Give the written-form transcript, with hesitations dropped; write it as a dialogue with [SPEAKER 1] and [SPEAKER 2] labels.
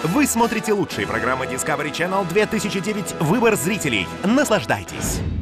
[SPEAKER 1] Вы смотрите лучшие программы Discovery Channel 2009 «Выбор зрителей». Наслаждайтесь.